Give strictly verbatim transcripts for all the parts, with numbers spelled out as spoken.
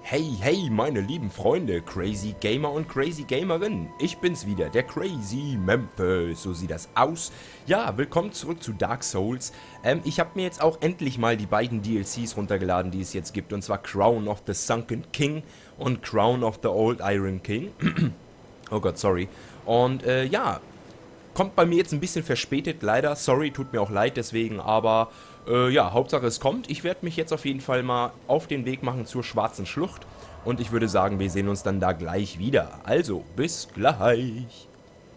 Hey, hey, meine lieben Freunde, Crazy Gamer und Crazy Gamerin. Ich bin's wieder, der Crazy Memphis, so sieht das aus. Ja, willkommen zurück zu Dark Souls. Ähm, ich habe mir jetzt auch endlich mal die beiden D L Cs runtergeladen, die es jetzt gibt. Und zwar Crown of the Sunken King und Crown of the Old Iron King. Oh Gott, sorry. Und äh, ja, kommt bei mir jetzt ein bisschen verspätet, leider. Sorry, tut mir auch leid deswegen, aber äh, ja, Hauptsache es kommt. Ich werde mich jetzt auf jeden Fall mal auf den Weg machen zur Schwarzen Schlucht. Und ich würde sagen, wir sehen uns dann da gleich wieder. Also, bis gleich.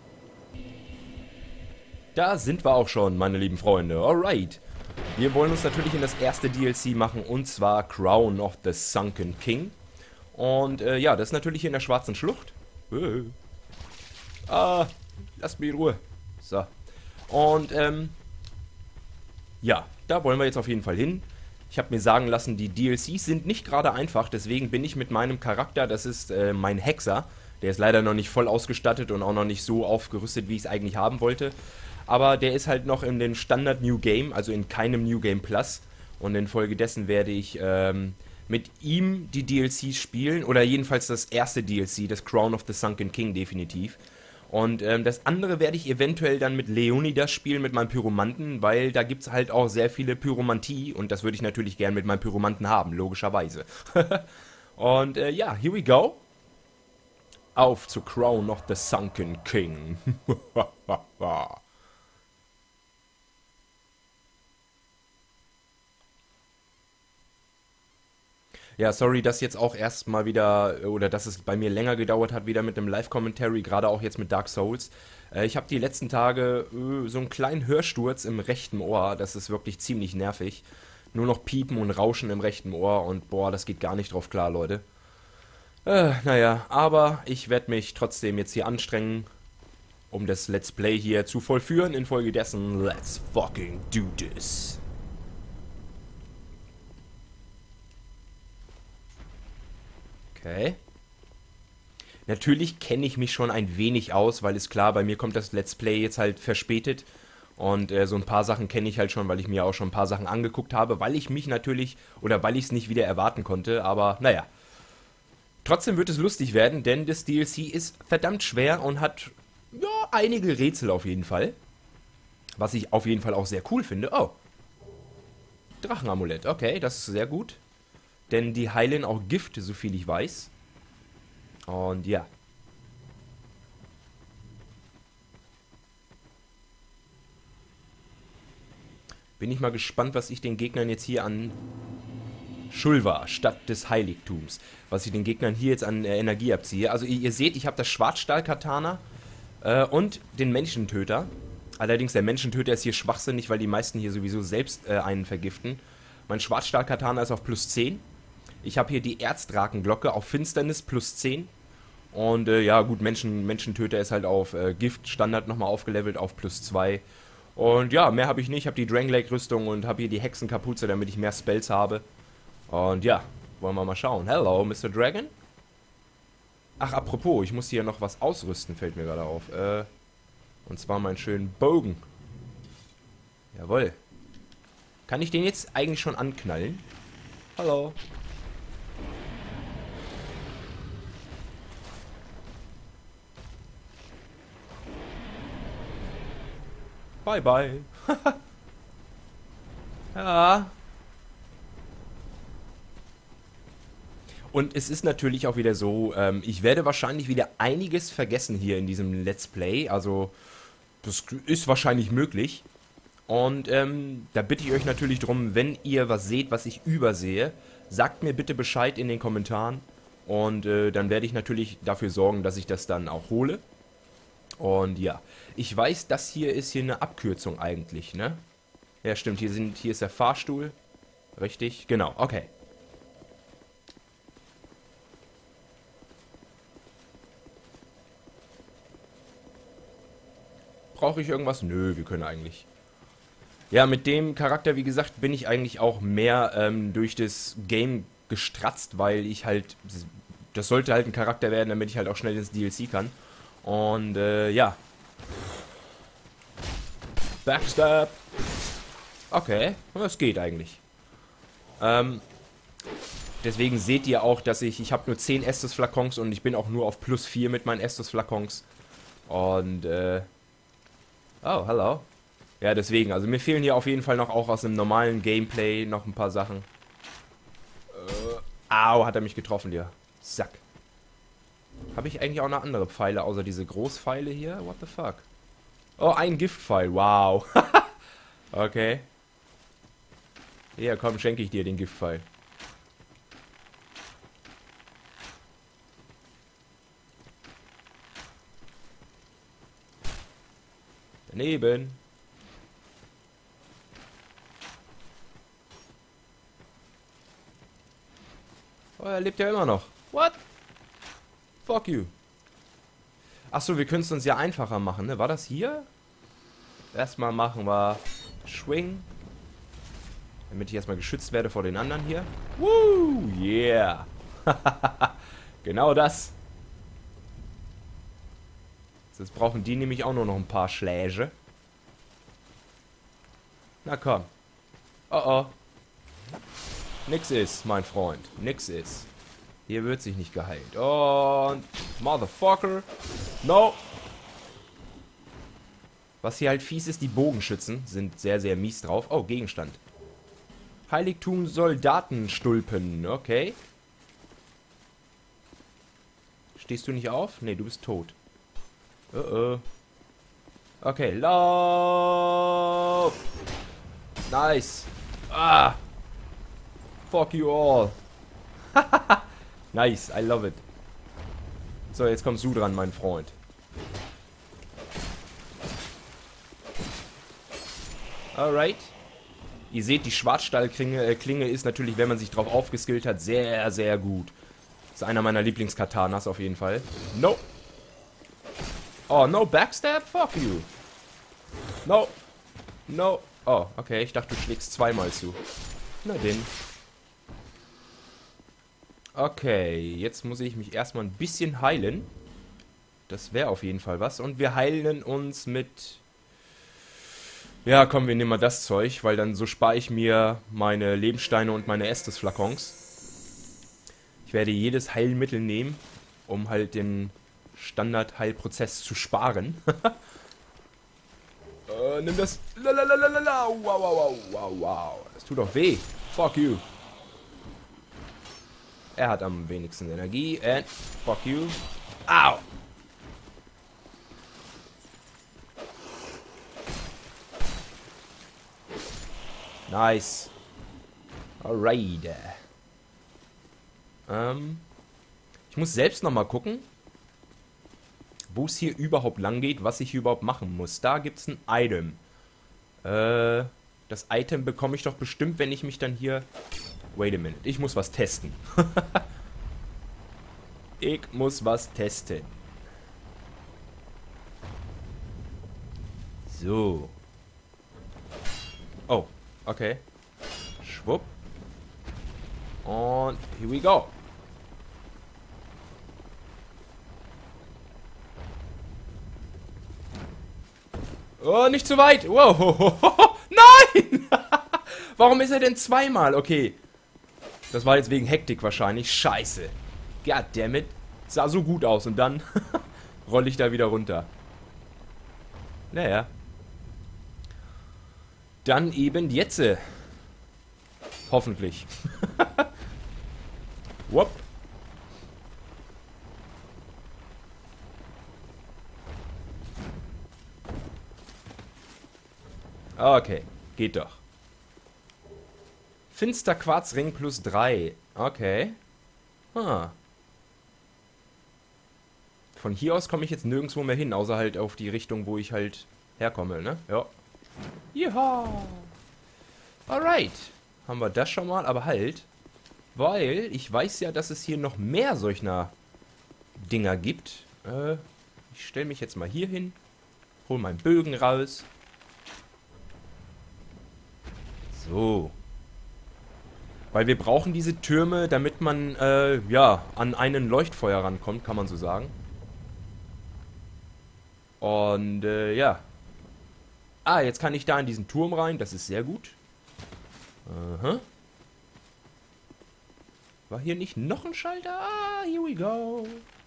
Da sind wir auch schon, meine lieben Freunde. Alright. Wir wollen uns natürlich in das erste D L C machen, und zwar Crown of the Sunken King. Und äh, ja, das ist natürlich hier in der Schwarzen Schlucht. Äh. Ah, lasst mich in Ruhe. So. Und, ähm, ja, da wollen wir jetzt auf jeden Fall hin. Ich habe mir sagen lassen, die D L Cs sind nicht gerade einfach, deswegen bin ich mit meinem Charakter, das ist äh, mein Hexer, der ist leider noch nicht voll ausgestattet und auch noch nicht so aufgerüstet, wie ich es eigentlich haben wollte. Aber der ist halt noch in den Standard New Game, also in keinem New Game Plus. Und infolgedessen werde ich ähm, mit ihm die D L Cs spielen, oder jedenfalls das erste D L C, das Crown of the Sunken King definitiv. Und ähm, das andere werde ich eventuell dann mit Leonidas spielen, mit meinem Pyromanten, weil da gibt es halt auch sehr viele Pyromantie und das würde ich natürlich gern mit meinem Pyromanten haben, logischerweise. Und äh, ja, here we go. Auf zu Crown of the Sunken King. Ja, sorry, dass jetzt auch erstmal wieder, oder dass es bei mir länger gedauert hat, wieder mit dem Live-Commentary, gerade auch jetzt mit Dark Souls. Äh, ich habe die letzten Tage äh, so einen kleinen Hörsturz im rechten Ohr, das ist wirklich ziemlich nervig. Nur noch Piepen und Rauschen im rechten Ohr und boah, das geht gar nicht drauf klar, Leute. Äh, naja, aber ich werde mich trotzdem jetzt hier anstrengen, um das Let's Play hier zu vollführen. Infolgedessen, let's fucking do this. Okay. Natürlich kenne ich mich schon ein wenig aus, weil ist klar, bei mir kommt das Let's Play jetzt halt verspätet. Und äh, so ein paar Sachen kenne ich halt schon, weil ich mir auch schon ein paar Sachen angeguckt habe, weil ich mich natürlich, oder weil ich es nicht wieder erwarten konnte. Aber naja, trotzdem wird es lustig werden, denn das D L C ist verdammt schwer und hat, ja, einige Rätsel auf jeden Fall. Was ich auf jeden Fall auch sehr cool finde. Oh, Drachenamulett, okay, das ist sehr gut. Denn die heilen auch Gift, soviel ich weiß. Und ja. Bin ich mal gespannt, was ich den Gegnern jetzt hier an Shulva, Stadt des Heiligtums, was ich den Gegnern hier jetzt an äh, Energie abziehe. Also ihr, ihr seht, ich habe das Schwarzstahl-Katana äh, und den Menschentöter. Allerdings der Menschentöter ist hier schwachsinnig, weil die meisten hier sowieso selbst äh, einen vergiften. Mein Schwarzstahl-Katana ist auf plus zehn. Ich habe hier die Erzdrakenglocke auf Finsternis plus zehn. Und äh, ja gut, Menschen, Menschentöter ist halt auf äh, Gift Standard nochmal aufgelevelt auf plus zwei. Und ja, mehr habe ich nicht. Ich habe die Dranglake-Rüstung und habe hier die Hexenkapuze, damit ich mehr Spells habe. Und ja, wollen wir mal schauen. Hello, Mister Dragon? Ach, apropos, ich muss hier noch was ausrüsten, fällt mir gerade auf. Äh, und zwar meinen schönen Bogen. Jawohl. Kann ich den jetzt eigentlich schon anknallen? Hallo. Bye, bye. Ja. Und es ist natürlich auch wieder so, ähm, ich werde wahrscheinlich wieder einiges vergessen hier in diesem Let's Play. Also, das ist wahrscheinlich möglich. Und ähm, da bitte ich euch natürlich drum, wenn ihr was seht, was ich übersehe, sagt mir bitte Bescheid in den Kommentaren. Und äh, dann werde ich natürlich dafür sorgen, dass ich das dann auch hole. Und ja, ich weiß, das hier ist hier eine Abkürzung eigentlich, ne? Ja, stimmt, hier, sind, hier ist der Fahrstuhl. Richtig, genau, okay. Brauche ich irgendwas? Nö, wir können eigentlich. Ja, mit dem Charakter, wie gesagt, bin ich eigentlich auch mehr ähm, durch das Game gestratzt, weil ich halt, das sollte halt ein Charakter werden, damit ich halt auch schnell ins D L C kann. Und äh, ja. Backstab. Okay, das geht eigentlich. Ähm, Deswegen seht ihr auch, dass ich, ich habe nur zehn Estus-Flakons und ich bin auch nur auf plus vier mit meinen Estus-Flakons. Und, äh... Oh, hello. Ja, deswegen, also mir fehlen hier auf jeden Fall noch auch aus einem normalen Gameplay noch ein paar Sachen. Äh, au, hat er mich getroffen, ja. Sack. Habe ich eigentlich auch noch andere Pfeile, außer diese Großpfeile hier? What the fuck? Oh, ein Giftpfeil, wow. Okay. Ja, komm, schenke ich dir den Giftpfeil. Daneben. Oh, er lebt ja immer noch. What? Fuck you. Achso, wir können es uns ja einfacher machen, ne? War das hier? Erstmal machen wir Schwing. Damit ich erstmal geschützt werde vor den anderen hier. Woo, yeah. Genau das. Jetzt brauchen die nämlich auch nur noch ein paar Schläge. Na komm. Oh oh. Nix ist, mein Freund. Nix ist. Hier wird sich nicht geheilt. Und... Motherfucker. No. Was hier halt fies ist, die Bogenschützen sind sehr, sehr mies drauf. Oh, Gegenstand. Heiligtum Soldatenstulpen. Okay. Stehst du nicht auf? Nee, du bist tot. Uh -oh. Okay, lauf! Nice! Ah! Fuck you all! Nice, I love it. So, jetzt kommst du dran, mein Freund. Alright. Ihr seht, die Schwarzstahlklinge äh, Klinge ist natürlich, wenn man sich drauf aufgeskillt hat, sehr, sehr gut. Ist einer meiner Lieblingskatanas auf jeden Fall. No! Oh, no backstab? Fuck you. No. No. Oh, okay. Ich dachte, du schlägst zweimal zu. Na denn. Okay, jetzt muss ich mich erstmal ein bisschen heilen. Das wäre auf jeden Fall was. Und wir heilen uns mit... Ja, komm, wir nehmen mal das Zeug, weil dann so spare ich mir meine Lebenssteine und meine Estus-Flakons. Ich werde jedes Heilmittel nehmen, um halt den Standard-Heilprozess zu sparen. äh, nimm das. Lalalala. Wow, wow, wow, wow, wow. Das tut doch weh. Fuck you. Er hat am wenigsten Energie. And fuck you. Au. Nice. Alright. Ähm, ich muss selbst nochmal gucken, wo es hier überhaupt lang geht, was ich hier überhaupt machen muss. Da gibt es ein Item. Äh, das Item bekomme ich doch bestimmt, wenn ich mich dann hier... Wait a minute, ich muss was testen. Ich muss was testen. So. Oh, okay. Schwupp. Und here we go. Oh, nicht zu weit. Wow. Nein! Warum ist er denn zweimal? Okay. Das war jetzt wegen Hektik wahrscheinlich. Scheiße. Goddammit. Sah so gut aus. Und dann rolle ich da wieder runter. Naja. Dann eben jetzt. Hoffentlich. Wupp. Okay, geht doch. Finster Quarzring plus drei. Okay. Ah. Von hier aus komme ich jetzt nirgendwo mehr hin, außer halt auf die Richtung, wo ich halt herkomme, ne? Ja. Ja. Alright. Haben wir das schon mal, aber halt. Weil ich weiß ja, dass es hier noch mehr solcher Dinger gibt. Äh, ich stelle mich jetzt mal hier hin. Hol meinen Bögen raus. So. Weil wir brauchen diese Türme, damit man, äh, ja, an einen Leuchtfeuer rankommt, kann man so sagen. Und, äh, ja. Ah, jetzt kann ich da in diesen Turm rein, das ist sehr gut. Aha. War hier nicht noch ein Schalter? Ah, here we go.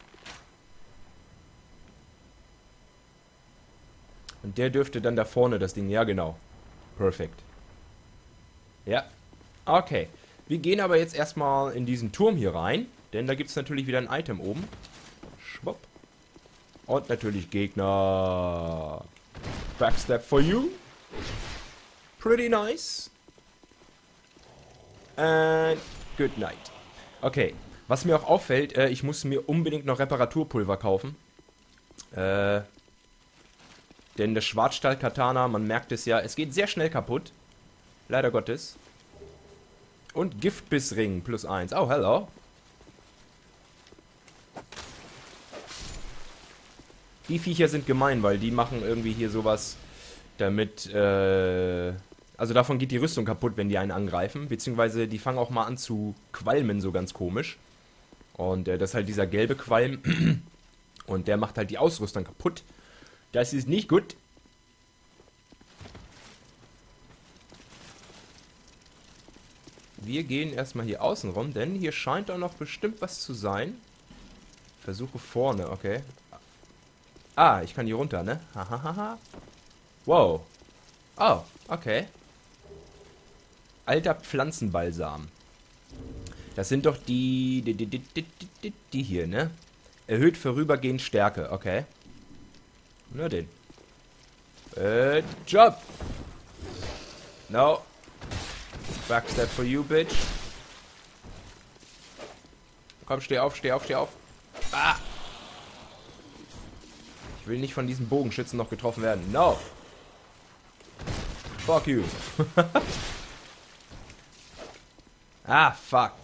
Und der dürfte dann da vorne das Ding... Ja, genau. Perfekt. Ja. Okay. Wir gehen aber jetzt erstmal in diesen Turm hier rein. Denn da gibt es natürlich wieder ein Item oben. Schwupp. Und natürlich Gegner. Backstep for you. Pretty nice. And good night. Okay. Was mir auch auffällt, äh, ich muss mir unbedingt noch Reparaturpulver kaufen. Äh... Denn das Schwarzstahl-Katana, man merkt es ja, es geht sehr schnell kaputt. Leider Gottes. Und Giftbissring plus eins. Oh, hello. Die Viecher sind gemein, weil die machen irgendwie hier sowas, damit, äh... Also davon geht die Rüstung kaputt, wenn die einen angreifen. Beziehungsweise die fangen auch mal an zu qualmen, so ganz komisch. Und äh, das ist halt dieser gelbe Qualm. Und der macht halt die Ausrüstung kaputt. Das ist nicht gut. Wir gehen erstmal hier außen rum, denn hier scheint doch noch bestimmt was zu sein. Versuche vorne, okay. Ah, ich kann hier runter, ne? Hahaha. Wow. Oh, okay. Alter Pflanzenbalsam. Das sind doch die... Die, die, die, die, die, die hier, ne? Erhöht vorübergehend Stärke, okay. Na den. Äh, Job. No. Backstep for you, bitch. Komm, steh auf, steh auf, steh auf. Ah. Ich will nicht von diesen Bogenschützen noch getroffen werden. No. Fuck you. Ah, fuck.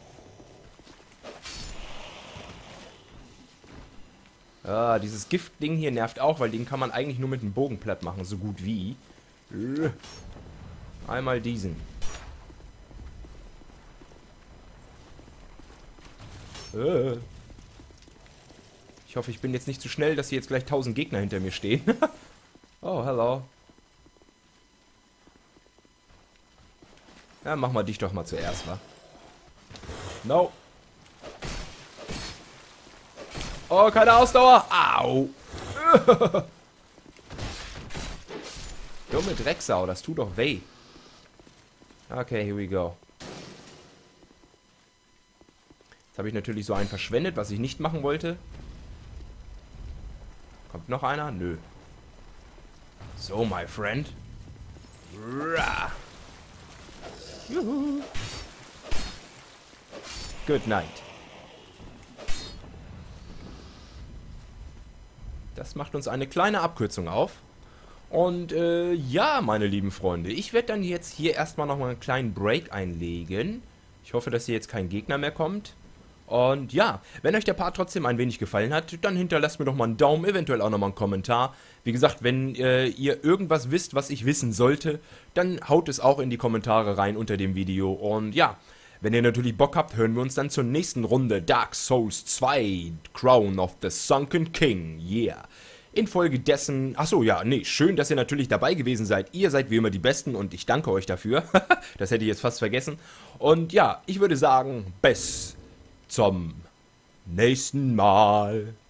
Ah, dieses Giftding hier nervt auch, weil den kann man eigentlich nur mit dem Bogen platt machen, so gut wie. Einmal diesen. Ich hoffe, ich bin jetzt nicht zu schnell, dass hier jetzt gleich tausend Gegner hinter mir stehen. Oh, hello. Ja, mach mal dich doch mal zuerst, wa? No. Oh, keine Ausdauer. Au. Dumme Drecksau, das tut doch weh. Okay, here we go. Jetzt habe ich natürlich so einen verschwendet, was ich nicht machen wollte. Kommt noch einer? Nö. So, my friend. Rah. Juhu. Good night. Das macht uns eine kleine Abkürzung auf. Und äh, ja, meine lieben Freunde, ich werde dann jetzt hier erstmal nochmal einen kleinen Break einlegen. Ich hoffe, dass hier jetzt kein Gegner mehr kommt. Und ja, wenn euch der Part trotzdem ein wenig gefallen hat, dann hinterlasst mir doch mal einen Daumen, eventuell auch nochmal einen Kommentar. Wie gesagt, wenn äh, ihr irgendwas wisst, was ich wissen sollte, dann haut es auch in die Kommentare rein unter dem Video. Und ja, wenn ihr natürlich Bock habt, hören wir uns dann zur nächsten Runde Dark Souls zwei, Crown of the Sunken King. Yeah. Infolgedessen, achso, ja, nee, schön, dass ihr natürlich dabei gewesen seid. Ihr seid wie immer die Besten und ich danke euch dafür. Das hätte ich jetzt fast vergessen. Und ja, ich würde sagen, bis zum nächsten Mal.